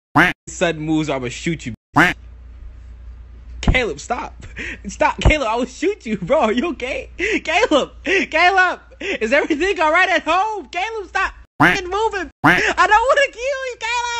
Sudden moves, or I'm gonna shoot you. Caleb, stop. Stop, Caleb, I will shoot you, bro. Are you okay? Caleb, is everything all right at home? Caleb, stop moving. I don't want to kill you, Caleb.